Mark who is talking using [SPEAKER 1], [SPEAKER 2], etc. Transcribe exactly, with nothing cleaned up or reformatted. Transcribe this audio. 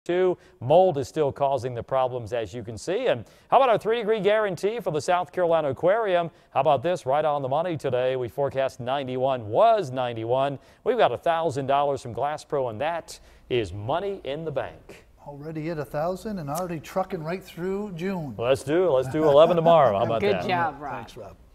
[SPEAKER 1] Two, mold is still causing the problems, as you can see. And how about our three degree guarantee for the South Carolina Aquarium? How about this? Right on the money today. We forecast ninety-one, was ninety-one. We've got one thousand dollars from Glass Pro, and that is money in the bank.
[SPEAKER 2] Already at a thousand and already trucking right through June.
[SPEAKER 1] Let's do it. Let's do eleven tomorrow. How about
[SPEAKER 3] Good
[SPEAKER 1] that?
[SPEAKER 3] job, Rob.
[SPEAKER 2] Thanks, Rob.